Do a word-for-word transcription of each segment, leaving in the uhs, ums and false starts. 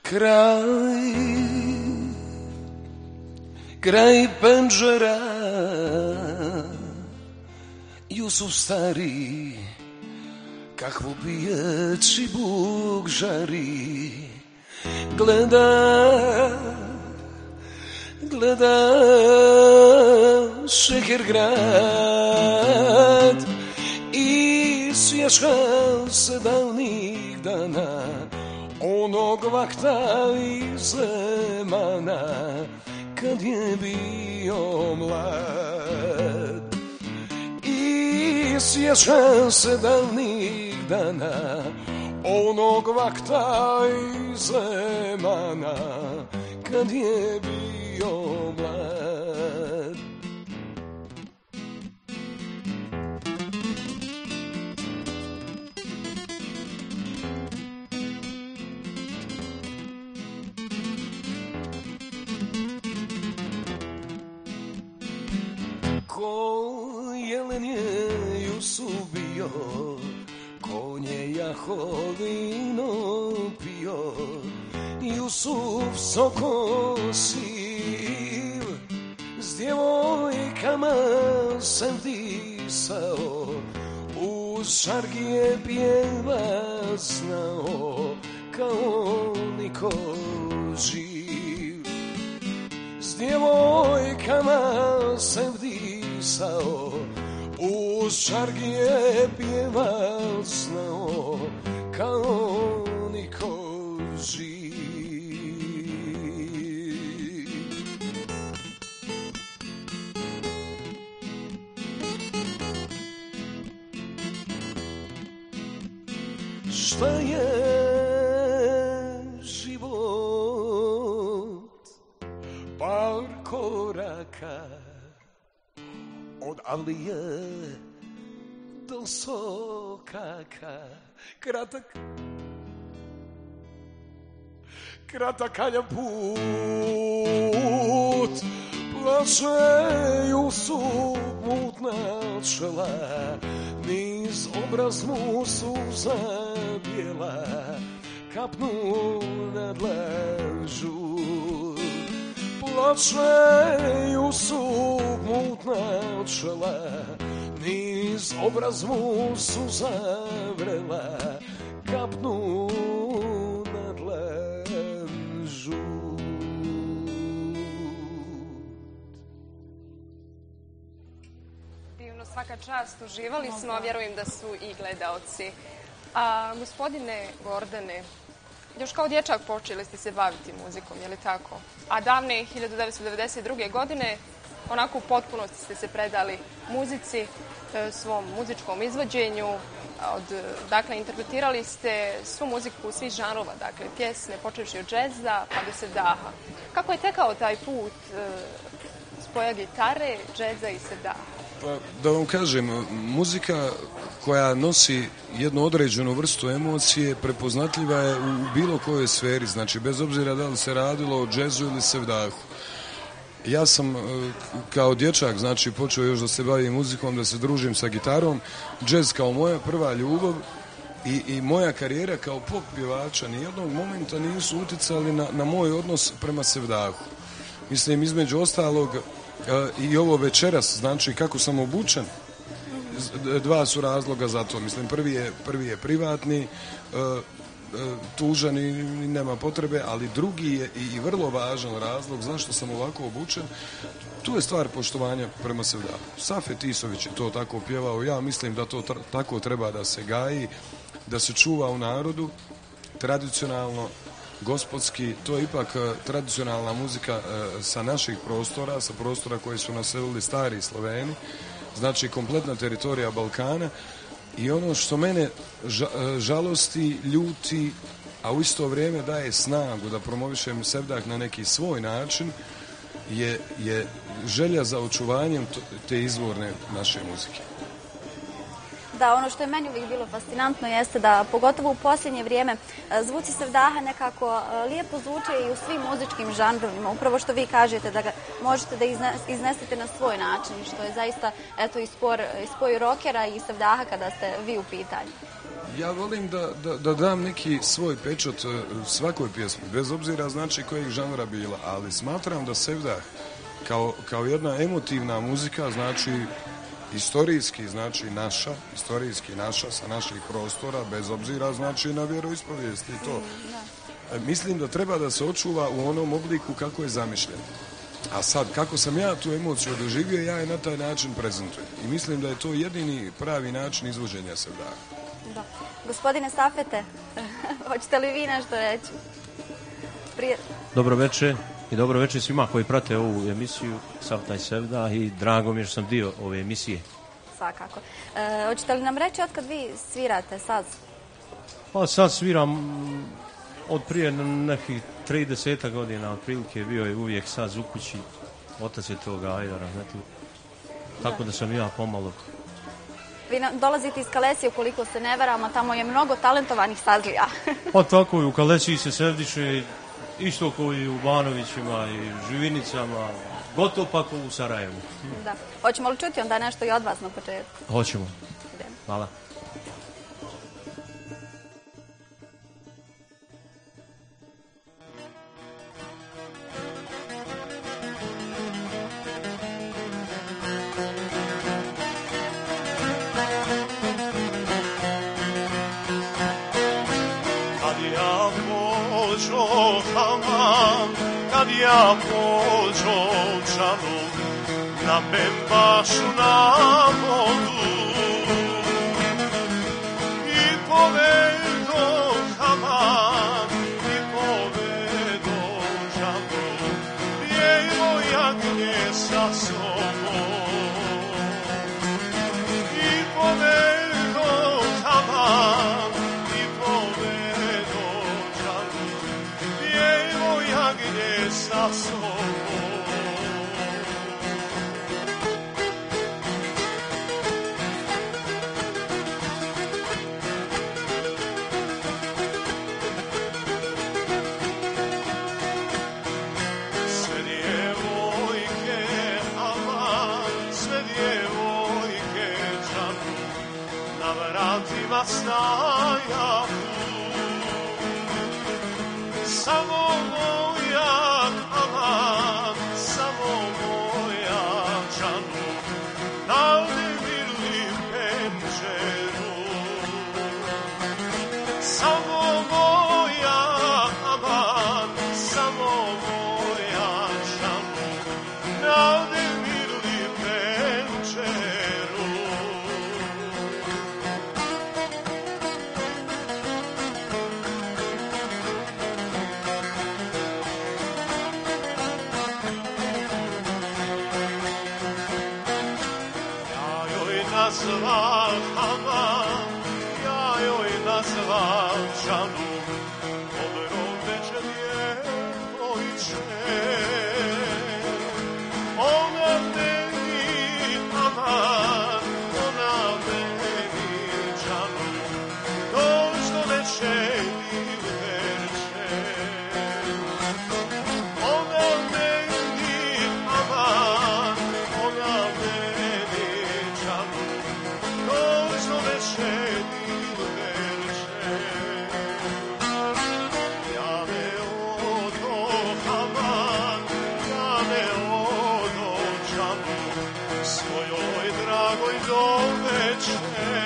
Kraj, kraj penđera, Jusuf stari, kakvu pijeći Bog žari, gleda, gleda šeher grad i sjeća se davnih dana, onog vakta iz zemana, kad je bio mlad. I sjeća se davnih dana, onog vakta iz zemana, kad je bio mlad. Ko jelen je Jusuf bio, konje jahovino pio, Jusuf soko siv, s djevojkama se disao, uz šargije pjeva znao, kao niko živ. S djevojkama se disao, uz šargije pjeva znao, kao niko živ. Šta je život? Par koraka od Alije do Sokaka, kratak, kratak alja put, plače Jusuf mutna čela, niz obraz mu suza bijela, kapnu na dlažu. Plače Jusuf mutna čela, niz obraz mu suza vrela, kapnu na dlažu. Divno, svaka čast, uživali smo, a vjerujem da su i gledaoci. A gospodine Gordane, još kao dječak počeli ste se baviti muzikom, je li tako? A davne hiljadu devetsto devedeset druge. godine onako u potpunosti ste se predali muzici, svom muzičkom izvođenju. Od, dakle, interpretirali ste svu muziku svih žanrova, dakle, pjesme, počevši od džeza pa do sevdaha. Kako je tekao taj put e, spoja gitare, džeza i sevdaha? Pa, da vam kažem, muzika koja nosi jednu određenu vrstu emocije prepoznatljiva je u bilo kojoj sferi, znači bez obzira da li se radilo o džezu ili sevdahu. Ja sam kao dječak, znači, počeo još da se bavim muzikom, da se družim sa gitarom, džez kao moja prva ljubav i, i moja karijera kao pop pjevača nijednog momenta nisu uticali na, na moj odnos prema sevdahu. Mislim, između ostalog, i ovo večeras, znači kako sam obučen, dva su razloga za to. Mislim, prvi je, prvi je privatni, tužan i nema potrebe, ali drugi je i vrlo važan razlog zašto sam ovako obučen. Tu je stvar poštovanja prema sevdahu. Safet Isović je to tako pjevao. Ja mislim da to tako treba da se gaji, da se čuva u narodu, tradicionalno, gospodski. To je ipak tradicionalna muzika sa naših prostora, sa prostora koje su naselili stari Sloveni, znači kompletna teritorija Balkana. I ono što mene žalosti, ljuti, a u isto vrijeme daje snagu da promovišem sevdah na neki svoj način, je, je želja za očuvanjem te izvorne naše muzike. Da, ono što je meni uvijek bilo fascinantno jeste da, pogotovo u posljednje vrijeme, zvuci sevdaha nekako lijepo zvuče i u svim muzičkim žanrovima. Upravo što vi kažete da ga možete da iznesete na svoj način, što je zaista, eto, i spoj rockera i sevdaha kada ste vi u pitanju. Ja volim da, da, da dam neki svoj pečat svakoj pjesmi, bez obzira znači kojeg žanra bila, ali smatram da Sevdah kao, kao jedna emotivna muzika, znači istorijski, znači naša, istorijski naša, sa naših prostora, bez obzira znači na vjeroispovijest i to. Mislim da treba da se očuva u onom obliku kako je zamišljeno. A sad, kako sam ja tu emociju doživio, ja je na taj način prezentujem. I mislim da je to jedini pravi način izvođenja Sevdaha. Da. Gospodine Safete, hoćete li vi nešto reći? Prije... Dobro večer i dobro večer svima koji prate ovu emisiju Safta i Sevdah i drago mi je što sam dio ove emisije. Svakako. E, hoćete li nam reći otkad vi svirate saz? Pa sad sviram od prije nekih trideset godina, otprilike bio je uvijek saz u kući, otac je toga ajdara, znate. Tako da sam ja pomalo. Vi dolazite iz Kalesije, ukoliko se ne varam, a tamo je mnogo talentovanih sazlija. Pa tako i u Kalesiji se sevdiše, isto kao i u Banovićima i Živinicama, gotovo pa kao u Sarajevu. Da. Hoćemo li čuti onda nešto i od vas na početku? Hoćemo. Hvala. Kad ja pođo čanu na bembašu na vodu i povedo haman i povedo žanu bijelo jagnje sa sobom i povedo haman i povedo žanu bijelo jagnje sa sobom. Staja samo moja aman, samo moja čanu, nalde mirli penčeru. Samo moja aman, samo moja čanu, nalde mirli penčeru. Nazval haman, ja joj nazval žanu, dobro večer djevojče. Ona meni aman, ona meni žanu, dođ do večeri verče. Ona meni aman, ona meni žanu, dođo večeri verče. Ja ne odo haman, ja ne odo žanu, svojoj dragoj do veče.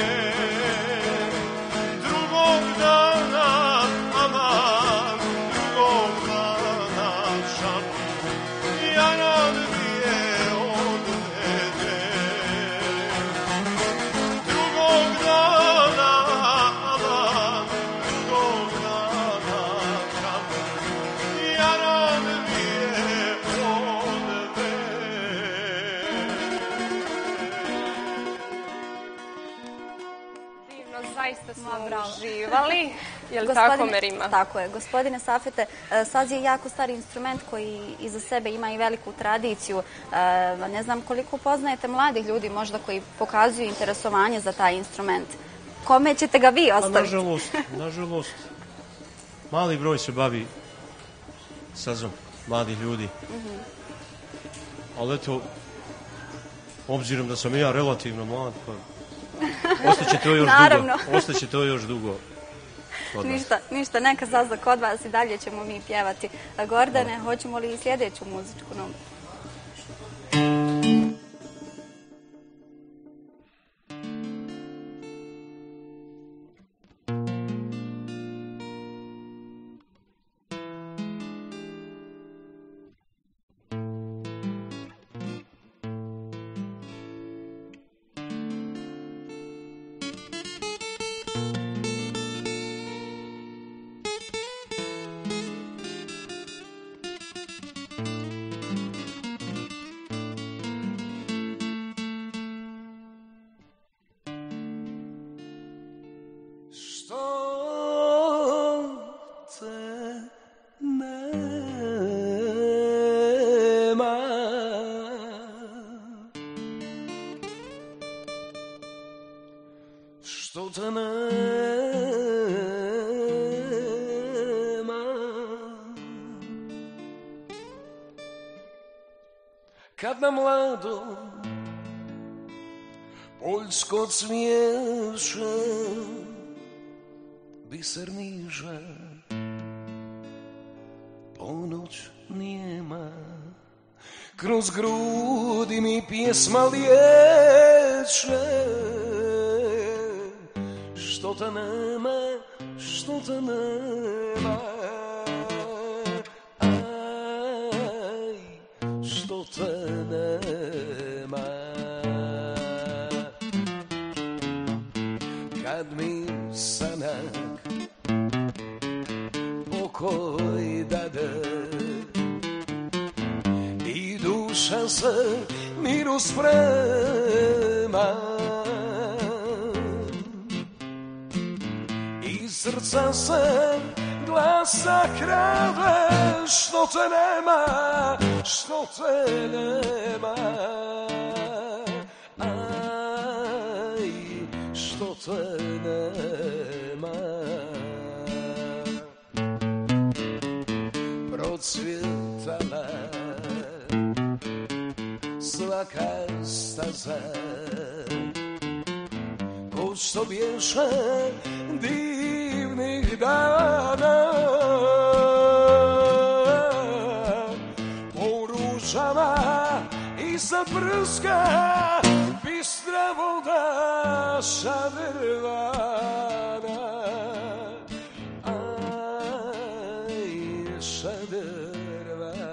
Drugog dana aman, drugog dana žanu, ja nam dvije odvede. Drugog dana aman, drugog dana žanu, ja nam dvije odvede. Divno, zaista smo uživali. Je li Gospodine- tako, Merima? Tako je. Gospodine Safete, e, saz je jako stari instrument koji iza sebe ima i veliku tradiciju. E, Ne znam koliko poznajete mladih ljudi možda koji pokazuju interesovanje za taj instrument. Kome ćete ga vi A ostaviti? nažalost, nažalost, mali broj se bavi sazom, mladih ljudi. Ali eto, obzirom da sam i ja relativno mlad, pa Ostaće to još Naravno. dugo. Ostaće to još dugo. Kod nas. Ništa, ništa, neka zazda kod vas i dalje ćemo mi pjevati. Gordane, hoćemo li i sljedeću muzičku numru? Što te nema, kad na mlado poljsko cvijeće biser niže, ponoć nijema, kroz grudi mi pjesma liječe. Što te nema, što te nema, aj, što te nema. Kad mi sanak pokoj dade i duša se miru sprema, srca se glasa krade, što te nema, što te nema, aj, što te nema. Procvjetala svaka staza, ko što bješe divnih dana, po ružama iza brska bistra voda šadrvana, aj, šadrvana.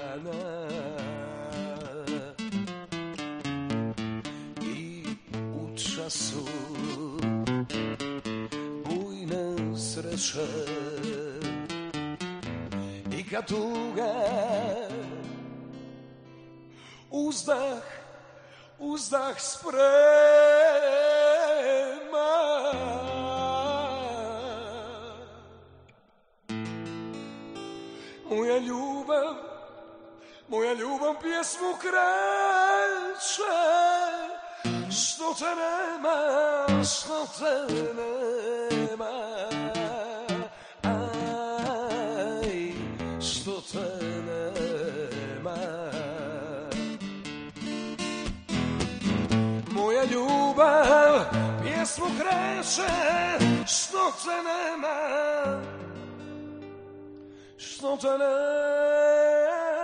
I u času sreće i kad tuga uzdah, uzdah sprema, moja ljubav, moja ljubav pjesmu kreće, što te nema, što te nema, aj, što te nema. Moja ljubav pjesmu kreće, što te nema, što te nema.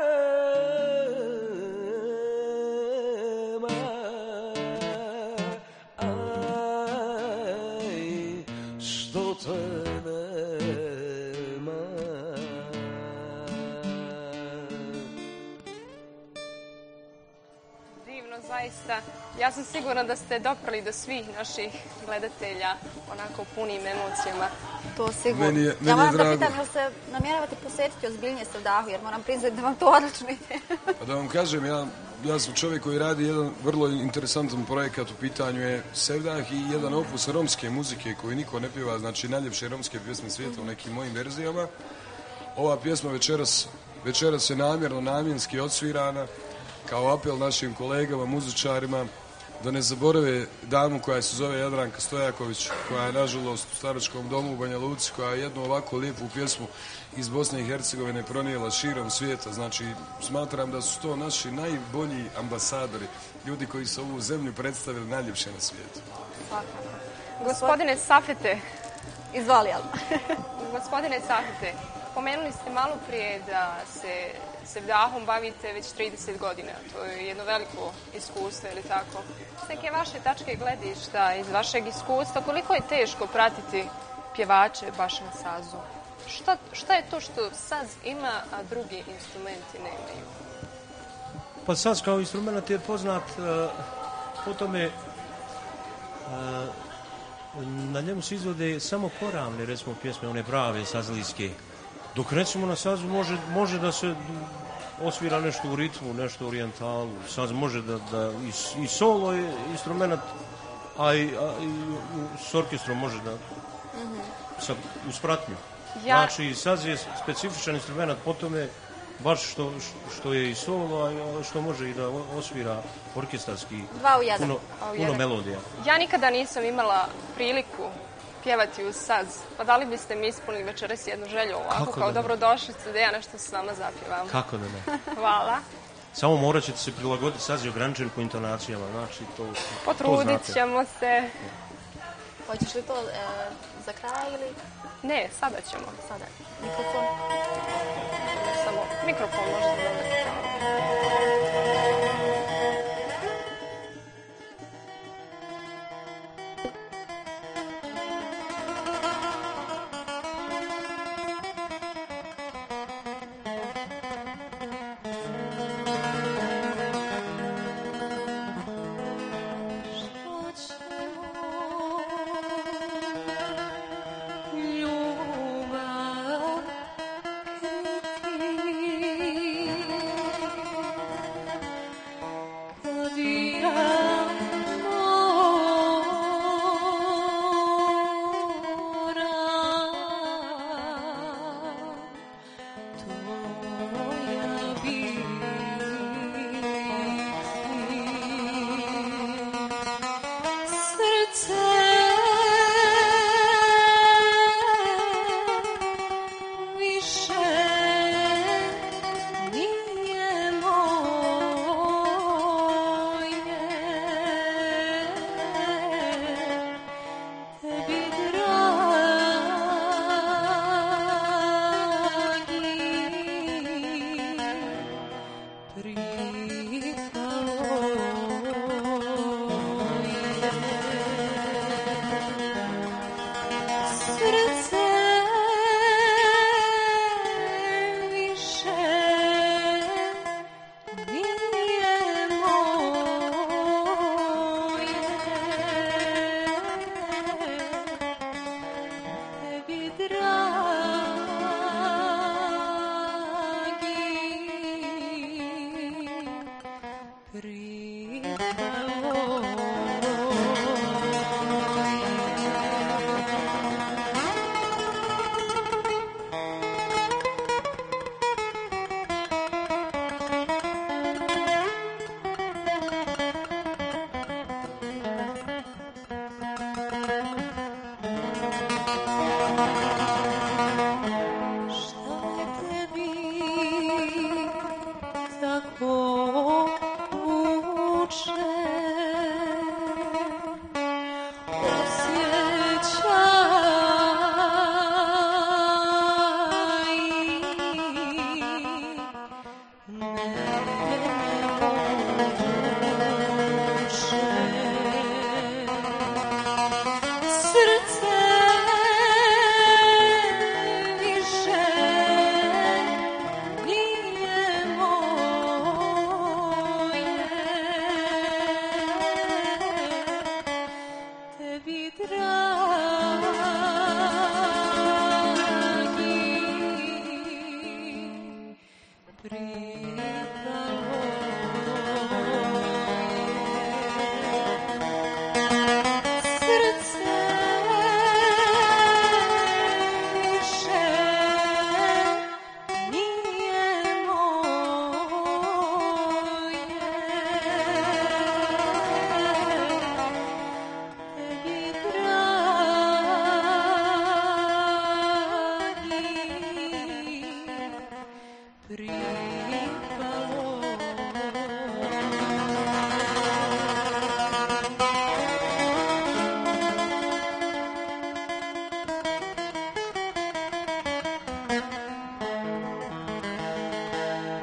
Zaista, ja sam sigurna da ste doprli do svih naših gledatelja onako punim emocijama. To sigurno. Meni je, meni ja moram je da drago. pitam, jel se namjeravate posjetiti ozbiljnije Sevdahu, jer moram priznati da vam to odlično ide. Pa da vam kažem, ja, ja sam čovjek koji radi jedan vrlo interesantan projekat, u pitanju je Sevdah i jedan opus romske muzike koju niko ne pjeva, znači najljepše romske pjesme svijeta u nekim mojim verzijama. Ova pjesma večeras, večeras je namjerno, namjenski odsvirana kao apel našim kolegama, muzičarima, da ne zaborave damu koja se zove Jadranka Stojaković, koja je nažalost u staračkom domu u Banja Luci, koja je jednu ovako lijepu pjesmu iz Bosne i Hercegovine pronijela širom svijeta. Znači, smatram da su to naši najbolji ambasadori, ljudi koji su ovu zemlju predstavili najljepše na svijetu. Svakako. Gospodine Safete, Izvoli, Alma. gospodine Safete, pomenuli ste malo prije da se sevdahom bavite već trideset godina. To je jedno veliko iskustvo, ili tako? S neke vaše tačke gledišta, iz vašeg iskustva, koliko je teško pratiti pjevače baš na sazu? Šta, šta je to što saz ima, a drugi instrumenti nemaju? Pa saz kao instrument je poznat uh, po tome uh, na njemu se izvode samo koravne, recimo, pjesme, one prave sazlijske. Dok recimo na sazu može, može da se osvira nešto u ritmu, nešto u orijentalu. Saz može da, da i, i solo je instrument, a i, a i s orkestrom može da mm-hmm. sa, uz pratnju. Ja... Znači, saz je specifičan instrument po tome baš što, što je i solo, a što može i da osvira orkestarski puno, puno melodija. Ja nikada nisam imala priliku pjevati uz saz. Pa da li biste mi ispunili večeras jednu želju ovako, kako kao dobrodošlicu da ja nešto s vama zapjevam? Kako da ne? Hvala. Samo morat ćete se prilagoditi, saz je ograničen po intonacijama, znači to, Potrudit to ćemo se. Hoćeš li to e, za kraj ili? Ne, sada ćemo. Sada. Mikrofon. Samo mikrofon možete da uvijek.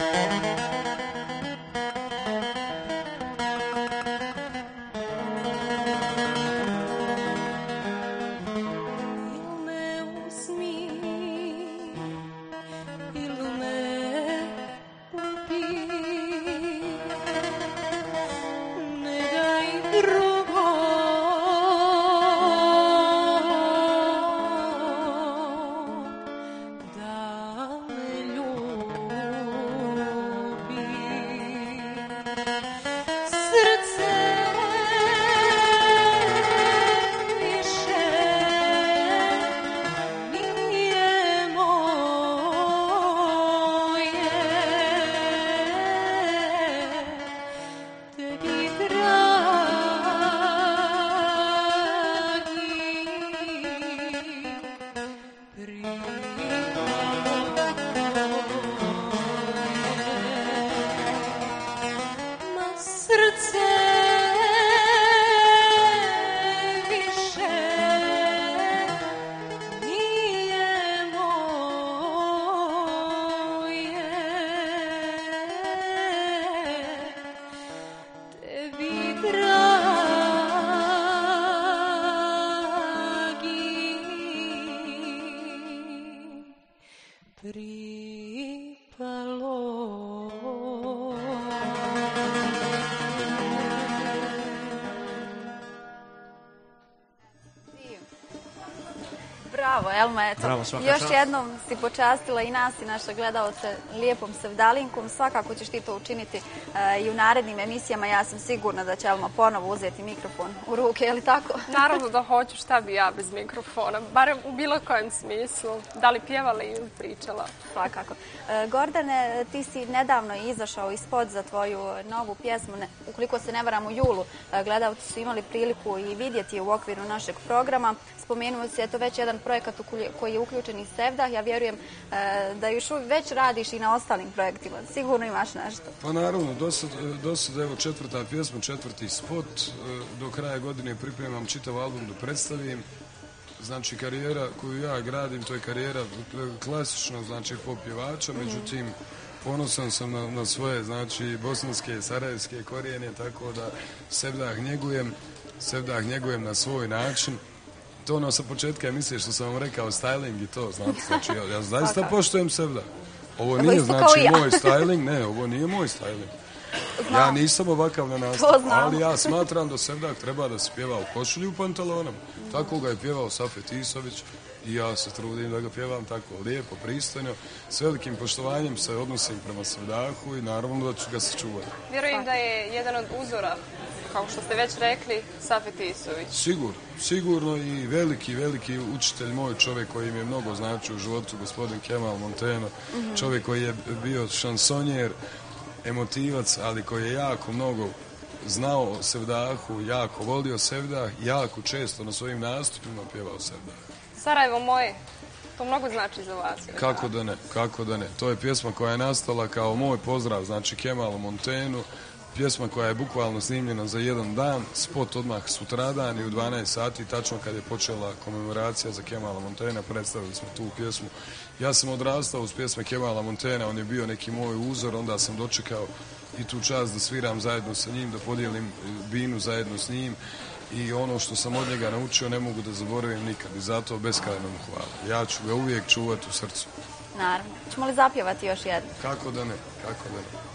Bravo, Elma, eto. Bravo, svaka još čast. jednom si počastila i nas i naše gledalce lijepom sevdalinkom. Svakako ćeš ti to učiniti e, i u narednim emisijama. Ja sam sigurna da će Elma ponovo uzeti mikrofon u ruke, je li tako? Naravno da hoću, šta bi ja bez mikrofona, barem u bilo kojem smislu. Da li pjevala ili pričala? Svakako. E, Gordane, ti si nedavno izašao ispod za tvoju novu pjesmu. Ne, ukoliko se ne varam, u julu e, gledalci su imali priliku i vidjeti je u okviru našeg programa. Spomenuo si eto već jedan projekat u koji je uključen i Sevdah. Ja vjerujem e, da još već radiš i na ostalim projektima. Sigurno imaš nešto. Pa naravno, do sad, do sad evo četvrta pjesma, četvrti spot. E, do kraja godine pripremam čitav album da predstavim. Znači, karijera koju ja gradim, to je karijera klasično, znači, pop pjevača, međutim, ponosan sam na, na svoje, znači, bosanske, sarajevske korijene, tako da Sevdah njegujem, Sevdah njegujem na svoj način. To ono sa početka emisije što sam vam rekao, styling i to, znate, znači, ja, ja zaista poštujem Sevdah. Ovo nije, znači, ja. moj styling, ne, ovo nije moj styling. Znam. Ja nisam ovakav na nastavu, ali ja smatram da Sevdah treba da se pjeva u košulji u pantalonama. Tako ga je pjevao Safet Isović i ja se trudim da ga pjevam tako lijepo, pristojno. S velikim poštovanjem se odnosim prema Sevdahu i naravno da ću ga se čuvati. Vjerujem da je jedan od uzora, kao što ste već rekli, Safet Isović. Sigurno, sigurno i veliki, veliki učitelj, moj čovjek koji mi je mnogo znači u životu, gospodin Kemal Monteno, mm-hmm. čovjek koji je bio šansonjer, emotivac, ali koji je jako mnogo znao o Sevdahu, jako volio Sevdah, jako često na svojim nastupima pjevao Sevdah. Sarajevo moje, to mnogo znači za vas. Kako da ne, kako da ne. To je pjesma koja je nastala kao moj pozdrav, znači Kemalu Montenu, pjesma koja je bukvalno snimljena za jedan dan, spot odmah sutradan i u dvanaest sati, tačno kad je počela komemoracija za Kemala Montena, predstavili smo tu pjesmu. Ja sam odrastao uz pjesme Kemala Montena, on je bio neki moj uzor, onda sam dočekao i tu čast da sviram zajedno sa njim, da podijelim binu zajedno s njim i ono što sam od njega naučio ne mogu da zaboravim nikad i zato beskrajno mu hvala. Ja ću ga uvijek čuvati u srcu. Naravno. Ćemo li zapjevati još jedno? Kako da ne, kako da ne.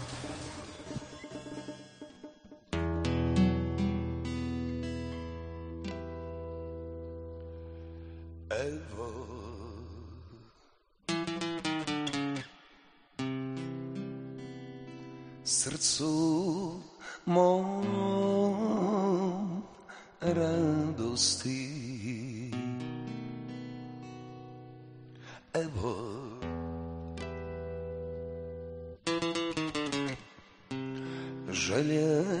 Evo srcu mom radosti, evo želje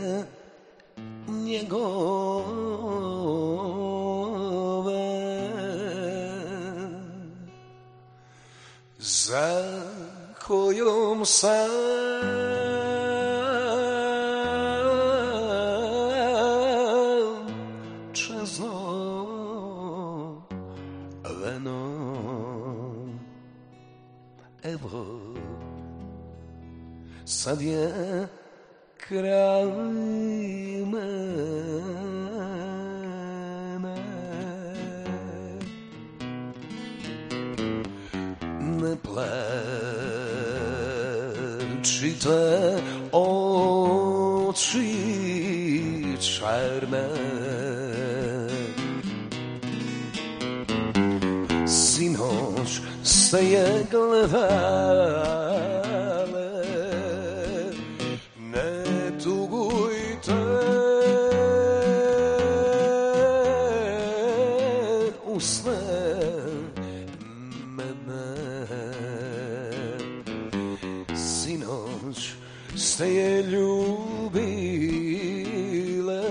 njegove za kojom sam čezno veno, evo sad je kraj mene. Ne plečite oči černe, sinoć ste je gledale, ne tugujte usne mene. Sinoć ste je ljubile,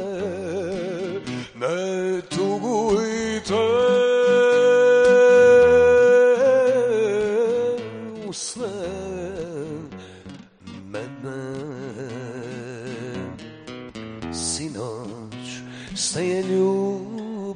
ne tugujte usne mene. Sinoć ste je ljubile.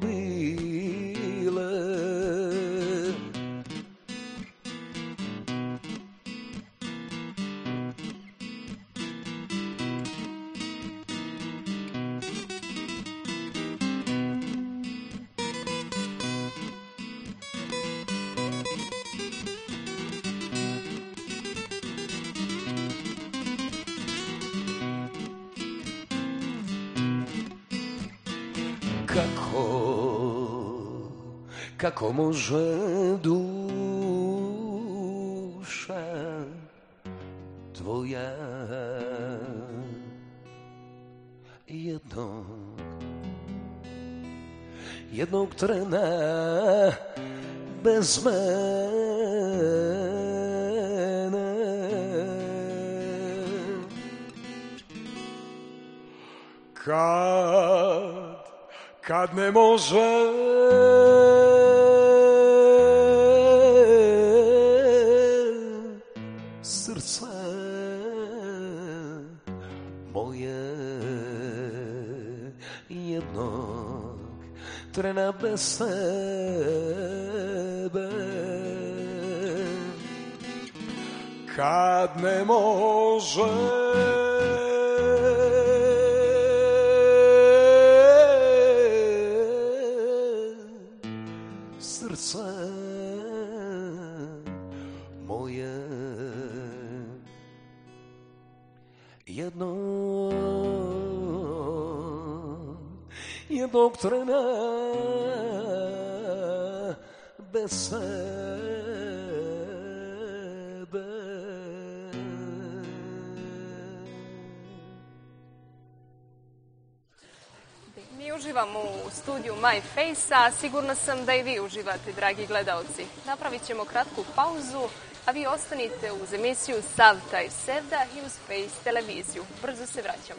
Kako, kako može duša tvoja jednog, jednog trena bez mene? Kad Kad ne može srce moje jednog trena bez tebe. Kad ne može srce moje jednog, jednog trena bez tebe. Mi uživamo u studiju My Face-a, sigurno sam da i vi uživate, dragi gledaoci. Napravit ćemo kratku pauzu, a vi ostanite uz emisiju Savta i Sevda i uz Face televiziju. Brzo se vraćamo.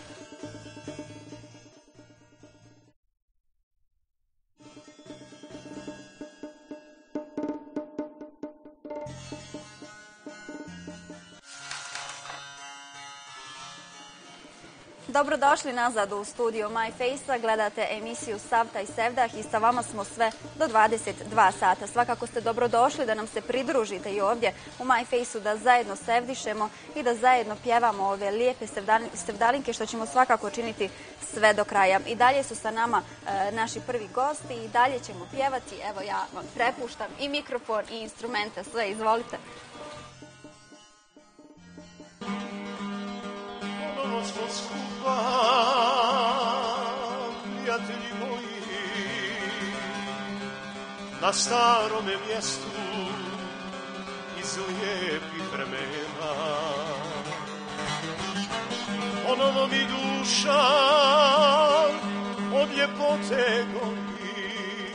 Dobrodošli nazad u studio My Face-a, gledate emisiju Savta i Sevdah i sa vama smo sve do dvadeset dva sata. Svakako ste dobrodošli da nam se pridružite i ovdje u My Face-u, da zajedno sevdišemo i da zajedno pjevamo ove lijepe sevdalinke, što ćemo svakako činiti sve do kraja. I dalje su sa nama e, naši prvi gosti i dalje ćemo pjevati. Evo, ja vam prepuštam i mikrofon i instrumente, sve, izvolite. Ponovo smo skupa, prijatelji moji, na starome mjestu iz lijepih vremena. Ponovo mi duša od ljepote gori,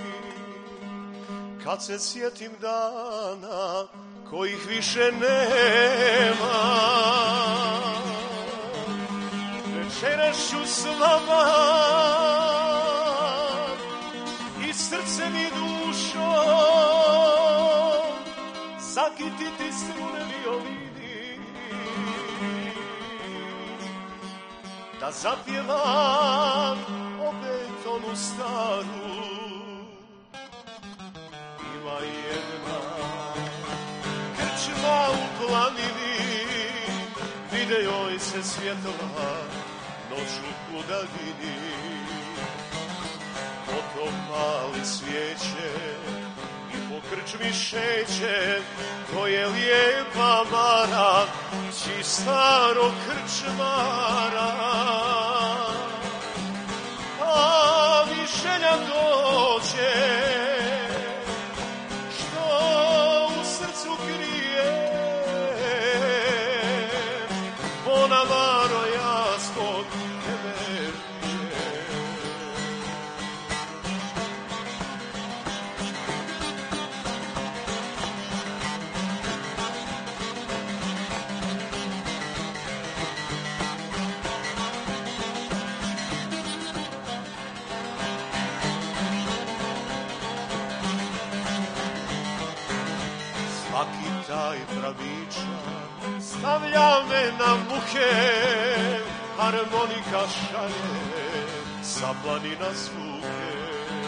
kad se sjetim dana kojih više nema. Večeras ću s vama i srcem i dušom zakititi strune violini, da zapjevam opet onu staru. Ima jedna krčma u planini, vide joj se svjetla noću u daljini. Potom mali svijeće i po krčmi šeće, to je lijepa Mara, či starog krčmara. A mi želja dođe, što u srcu krije, ona Maro ja zbog tebe. Svaki taj pravičan stavlja me na muke, harmonika šalje sa planina zvuke.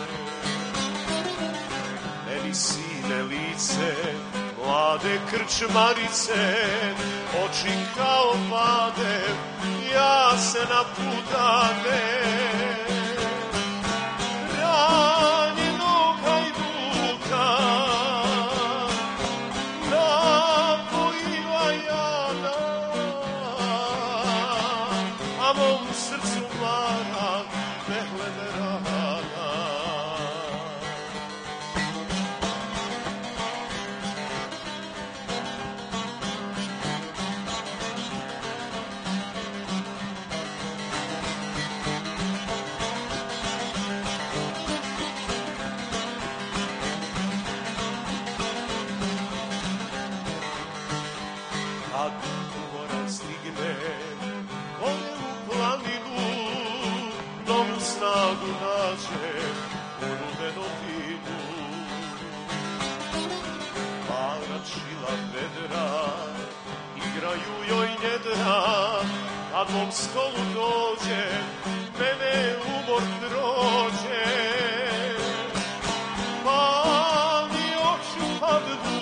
Meni sine lice, mlade krčmarice, oči kao vade, ja se naputane. Ranjeno hajduka, napojiva jada, a mom srcu Mara ne glede rana. Kad umoran stigne ode u planinu, novu snagu nađe u rumenom vinu. Mara čila vedra, igraju joj njedra, kad mom stolu dođe, mene umor prođe. Pa mi oči padnu,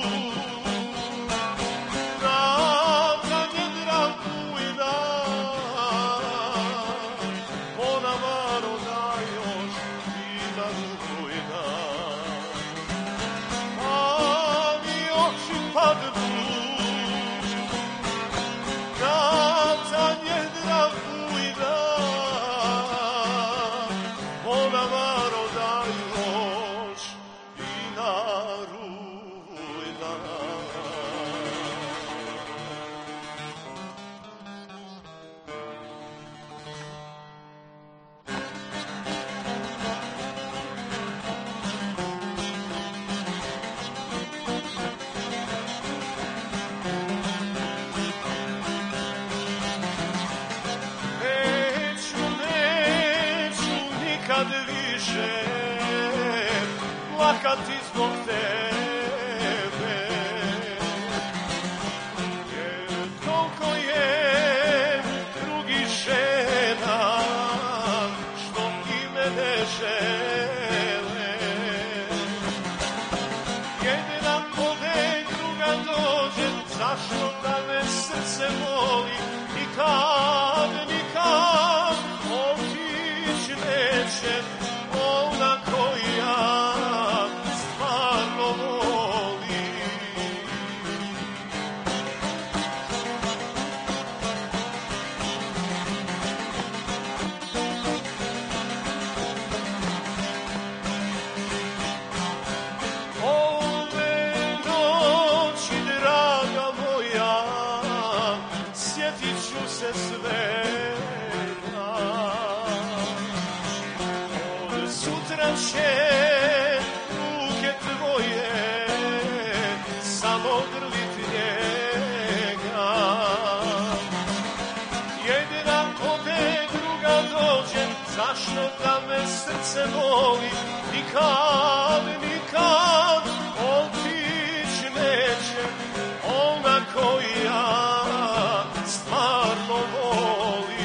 nikad više plakati zbog tebe, jer toliko je drugih žena što i mene žele. Jedna ode, druga dođe, zašto da me srce moli, nikad, nikad otići neće ona koja stvarno voli. Ove noći, draga moja, sjetit ću se svega. Od sutra će ruke tvoje samo grlit njega. Jedna ode, druga dođe, zašto da me srce moli, nikad, nikad otić neće ona koja stvarno voli.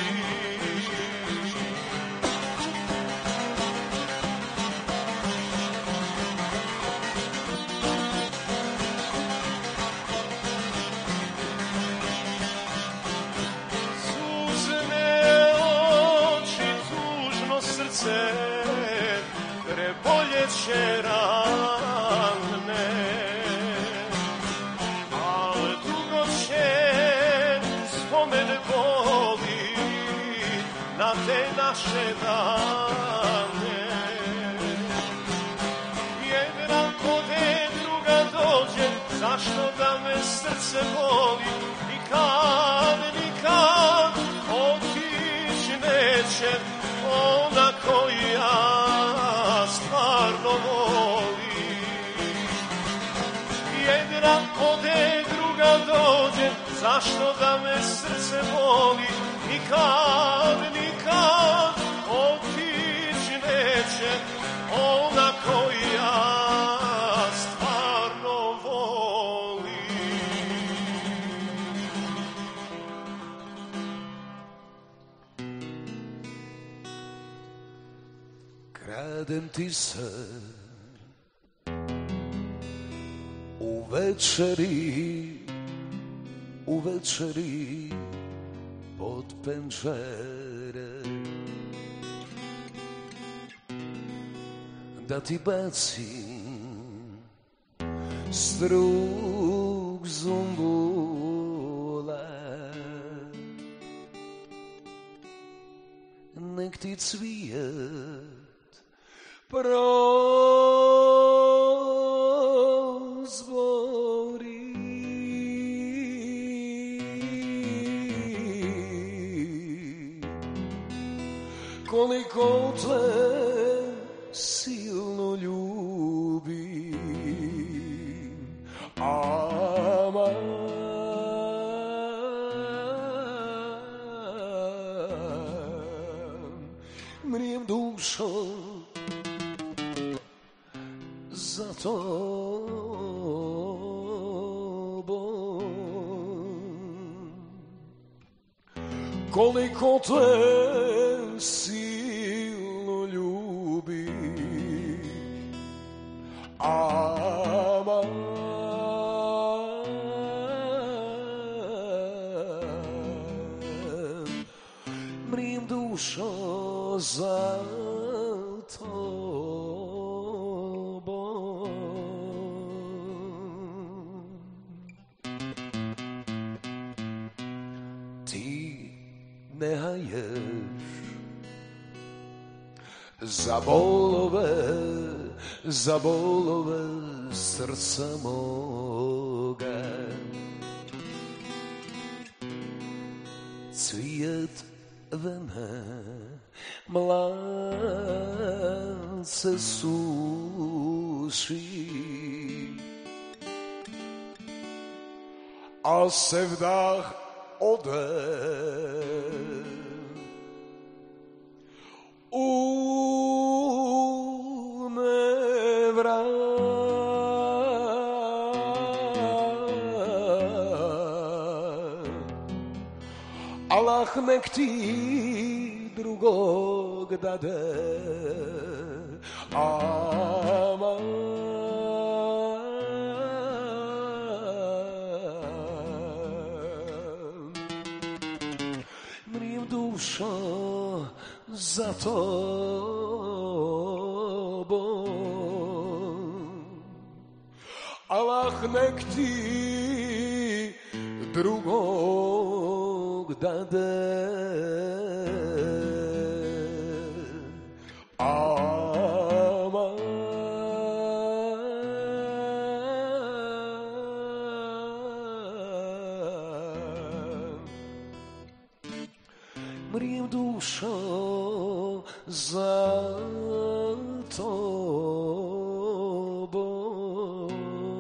noće rane, ali dugo će spomen boli na te naše dane. Jedna ode, druga dođe, zašto da me srce boli? Nikad, nikad otići neće ona koja stvarno voli. Jedna ode, druga dođe, zašto da me srce boli? Nikad, nikad otići neće ona koja stvarno voli. Kradem ti se u večeri, u večeri pod penđere, da ti bacim strug zumbula, nek ti cvijet prozbori. Koliko te silno ljubim, aman, mrijem dušo za tobom. Koliko te silno ljubim, aman, mrijem dušo za tobom. Ti ne haješ za bolove, za bolove srca moga. Cvijet vene mlad se suši, a sevdah ode u nevrat. Allah nek ti drugog dade, aman. Mrijem dušo za tobom, Allah nek ti drugog dade, aman. Mrijem dušo za tobom.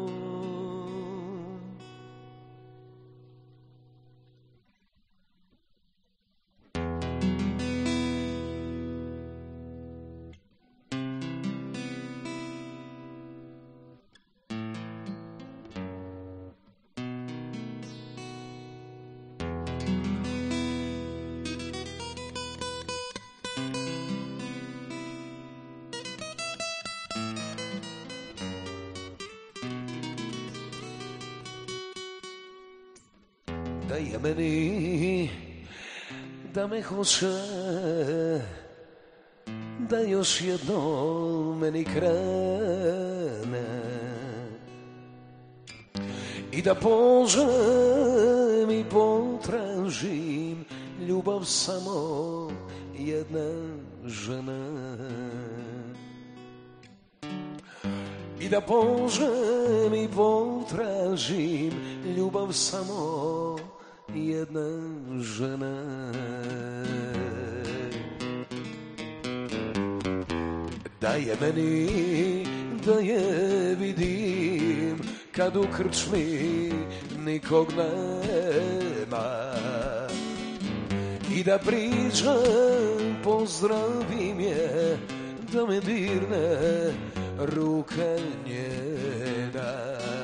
Da je meni, da me hoće da još jednom meni krene i da poželim i potražim ljubav samo jedne žene. I da poželim i potražim ljubav samo jedne žene. Da je meni, da je vidim, kad u krčmi nikog nema. I da priđem, pozdravim je, da me dirne ruka njena.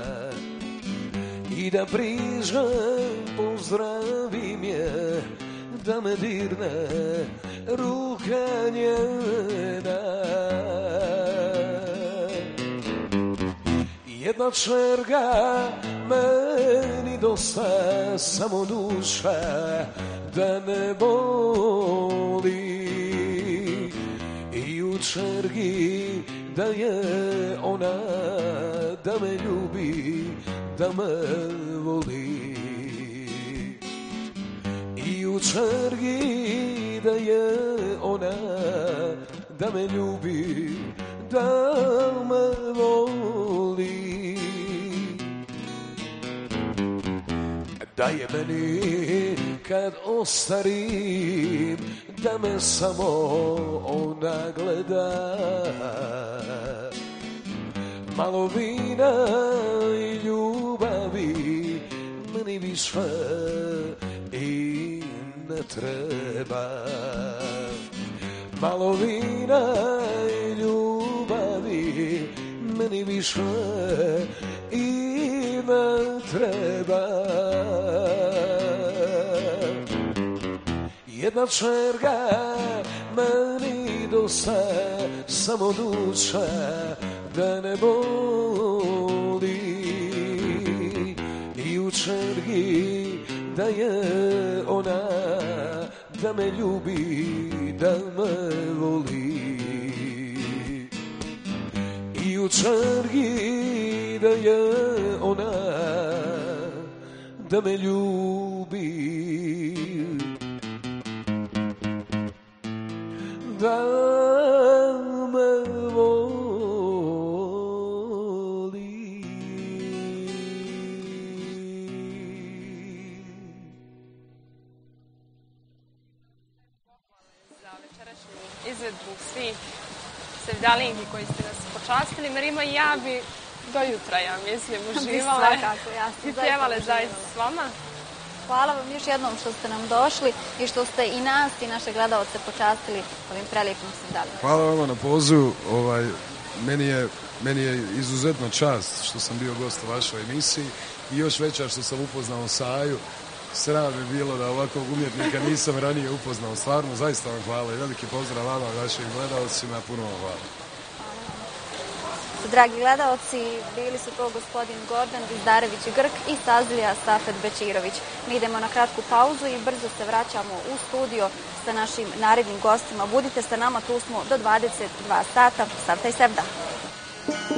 I da priđem, pozdravim je, da me dirne ruka njena. Jedna čerga meni dosta, samo duša da ne boli. I u čergi da je ona, da me ljubi, da me voli. I u čergi da je ona, da me ljubi, da me voli. Da je meni kad ostarim, da me samo ona gleda. Malo vina i ljubavi meni više i ne treba. Malo vina i ljubavi meni više i ne treba. Jedna čerga meni dosta, samo duša da ne boli. I u čergi da je ona, da me ljubi, da me voli. I u čergi da je ona, da me ljubi, da me voli. Za večerašnju izvedbu svih sevdalinki koji ste nas počastili. Marima i ja bi do jutra, ja mislim, uživale Svakako, ja sam i pjevale zaista s vama. Hvala vam još jednom što ste nam došli i što ste i nas i naše gledalce počastili ovim prelijepim sevdalinkom. Hvala vama na pozivu. Ovaj, meni, je, meni je izuzetno čast što sam bio gost u vašoj emisiji i još veća što sam upoznao Saju. Sram je bilo da ovakvog umjetnika nisam ranije upoznao. Stvarno, zaista vam hvala i veliki pozdrav vama i vašim gledalcima. Puno vam hvala. Dragi gledalci, bili su to gospodin Gordan Vizdarević-Grk i Sazlija Safet Bečirović. Mi idemo na kratku pauzu i brzo se vraćamo u studio sa našim narednim gostima. Budite sa nama, tu smo do dvadeset dva sata. Savta i sevda.